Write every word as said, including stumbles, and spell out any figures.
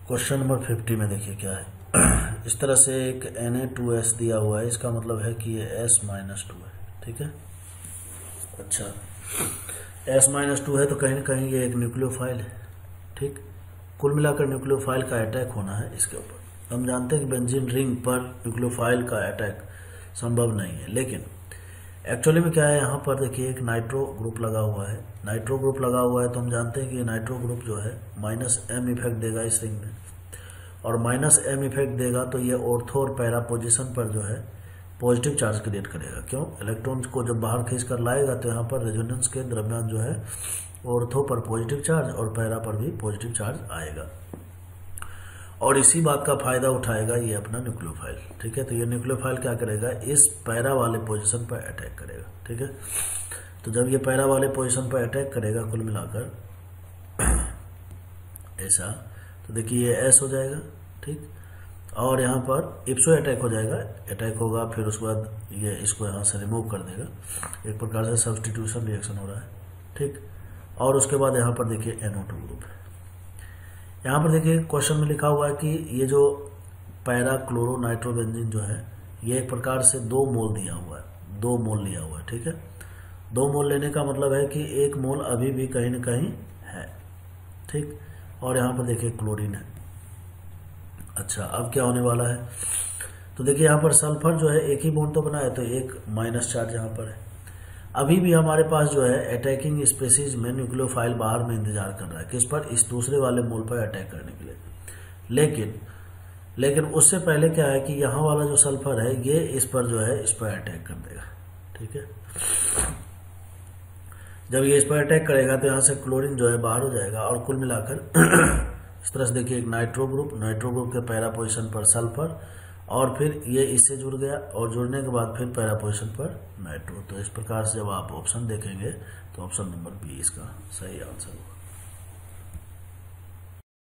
Question number fifty में देखिए क्या है। इस तरह से एक एन ए टू एस दिया हुआ है, इसका मतलब है कि ये S माइनस टू है। ठीक है, अच्छा S माइनस टू है तो कहीं ना कहीं ये एक न्यूक्लियोफाइल है। ठीक, कुल मिलाकर न्यूक्लियोफाइल का अटैक होना है इसके ऊपर। हम जानते हैं कि बेंजीन रिंग पर न्यूक्लियोफाइल का अटैक संभव नहीं है, लेकिन एक्चुअली में क्या है, यहाँ पर देखिए एक नाइट्रो ग्रुप लगा हुआ है। नाइट्रो ग्रुप लगा हुआ है तो हम जानते हैं कि नाइट्रो ग्रुप जो है माइनस एम इफेक्ट देगा इस रिंग में, और माइनस एम इफेक्ट देगा तो ये ऑर्थो और पैरा पोजिशन पर जो है पॉजिटिव चार्ज क्रिएट करेगा। क्यों? इलेक्ट्रॉन्स को जब बाहर खींच कर लाएगा तो यहाँ पर रेजोनेंस के दरमियान जो है ऑर्थो पर पॉजिटिव चार्ज और पैरा पर भी पॉजिटिव चार्ज आएगा, और इसी बात का फायदा उठाएगा ये अपना न्यूक्लियोफाइल। ठीक है, तो ये न्यूक्लियोफाइल क्या करेगा, इस पैरा वाले पोजीशन पर अटैक करेगा। ठीक है, तो जब ये पैरा वाले पोजीशन पर अटैक करेगा कुल मिलाकर ऐसा, तो देखिए ये एस हो जाएगा। ठीक, और यहाँ पर इप्सो अटैक हो जाएगा, अटैक होगा, फिर उसके बाद ये इसको यहाँ से रिमूव कर देगा। एक प्रकार से सब्स्टिट्यूशन रिएक्शन हो रहा है। ठीक, और उसके बाद यहाँ पर देखिए एन ओ टू ग्रुप है। यहाँ पर देखिए क्वेश्चन में लिखा हुआ है कि ये जो पैरा क्लोरो नाइट्रोबेंजीन जो है ये एक प्रकार से दो मोल दिया हुआ है, दो मोल लिया हुआ है। ठीक है, दो मोल लेने का मतलब है कि एक मोल अभी भी कहीं ना कहीं है। ठीक, और यहाँ पर देखिए क्लोरीन है। अच्छा, अब क्या होने वाला है, तो देखिए यहाँ पर सल्फर जो है एक ही बॉन्ड तो बना है, तो एक माइनस चार्ज यहाँ पर है। अभी भी हमारे पास जो है अटैकिंग स्पेसीज में न्यूक्लियोफाइल बाहर में इंतजार कर रहा है, किस पर, इस दूसरे वाले मोल पर अटैक करने के लिए। लेकिन लेकिन उससे पहले क्या है कि यहाँ वाला जो सल्फर है ये इस पर जो है इस पर अटैक कर देगा। ठीक है, जब ये इस पर अटैक करेगा तो यहाँ से क्लोरीन जो है बाहर हो जाएगा, और कुल मिलाकर इस तरह से देखिए एक नाइट्रो ग्रुप, नाइट्रो ग्रुप के पैरा पोजिशन पर सल्फर, और फिर ये इससे जुड़ गया, और जुड़ने के बाद फिर पैरा पोजिशन पर नाइट्रो। तो इस प्रकार से जब आप ऑप्शन देखेंगे तो ऑप्शन नंबर बी इसका सही आंसर होगा।